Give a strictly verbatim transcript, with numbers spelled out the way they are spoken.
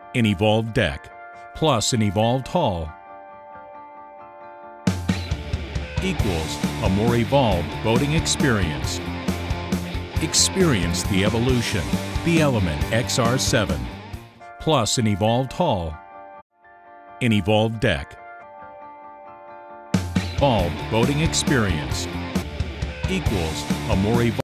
an evolved deck, plus an evolved hull equals a more evolved boating experience. Experience the evolution. The Element X R seven, plus an evolved hull, an evolved deck. Evolved boating experience equals a more evolved